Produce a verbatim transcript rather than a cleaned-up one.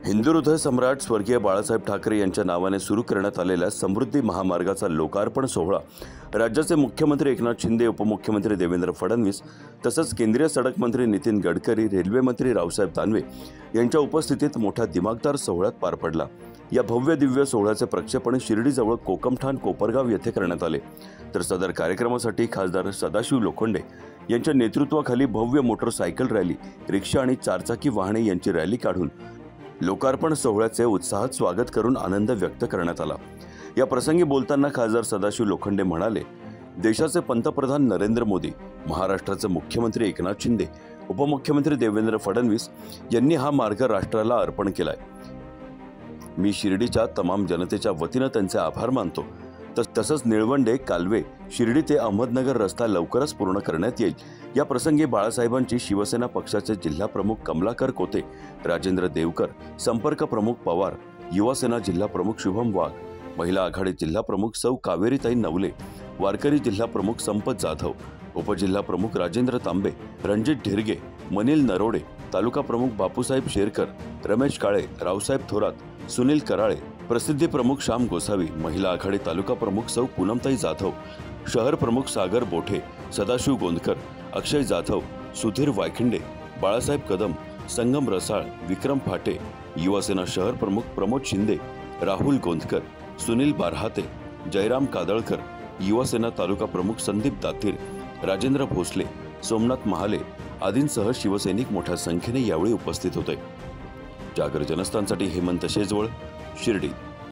हिंदू हृदय सम्राट स्वर्गीय बाळासाहेब ठाकरे यांच्या नावाने सुरू करण्यात आलेल्या समृद्धी महामार्गाचा लोकार्पण सोहळा राज्याचे मुख्यमंत्री एकनाथ शिंदे, उपमुख्यमंत्री देवेंद्र फडणवीस तसंच केंद्रीय सडक मंत्री नितीन गडकरी, रेल्वे मंत्री रावसाहेब दानवे यांच्या उपस्थितीत मोठ्या दिमागदार सोहळ्यात पार पडला। या भव्य दिव्य सोहळ्याचे प्रक्षेपण शिर्डीजवळ कोकमठाण कोपरगाव येथे करण्यात आले। तर सदर कार्यक्रमासाठी खासदार सदाशिव लोखंडे यांच्या नेतृत्वाखाली भव्य मोटरसायकल रॅली, रिक्षा आणि चारचाकी वाहने यांची रॅली काढून लोकार्पण सोहळ्याचे उत्साहात स्वागत करून आनंद व्यक्त करण्यात आला। या प्रसंगी बोलताना खासदार सदाशिव लोखंडे म्हणाले, देशाचे पंतप्रधान नरेंद्र मोदी, महाराष्ट्राचे मुख्यमंत्री एकनाथ शिंदे, उपमुख्यमंत्री देवेंद्र फडणवीस यांनी हा मार्ग राष्ट्राला अर्पण केलाय। मी शिर्डीच्या तमाम जनतेच्या वतीने त्यांचे आभार मानतो। तसंच निळवंडे, कालवे, शिर्डी ते अहमदनगर रस्ता लवकरच पूर्ण करण्यात येईल। या प्रसंगी बाळासाहेबांची शिवसेना पक्षाचे जिल्हा प्रमुख कमलाकर कोते, राजेंद्र देवकर, संपर्क प्रमुख पवार, युवासेना जिल्हा प्रमुख शुभम वाघ, महिला आघाडी जिल्हा प्रमुख सौ कावेरीताई नवले, वारकरी जिल्हा प्रमुख संपत जाधव, उपजिल्हा प्रमुख राजेंद्र तांबे, रणजित ढिरगे, मनील नरोडे, तालुका प्रमुख बापूसाहेब शेरकर, रमेश काळे, रावसाहेब थोरात, सुनील कराळे, प्रसिद्धी प्रमुख श्याम गोसावी, महिला आघाडी तालुका प्रमुख सौ पूनमताई जाधव, शहर प्रमुख सागर बोठे, सदाशिव गोंदकर, अक्षय जाधव, सुधीर वायखिंडे, बाळासाहेब कदम, संगम रसाळ, विक्रम फाटे, युवासेना शहर प्रमुख प्रमोद शिंदे, राहुल गोंदकर, सुनील बारहाते, जयराम कादळकर, युवासेना तालुका प्रमुख संदीप दातीर, राजेंद्र भोसले, सोमनाथ महाले आदींसह शिवसैनिक मोठ्या संख्येने यावेळी उपस्थित होते। जागर जनस्थानसाठी हेमंत शेजवळ, शिर्डी।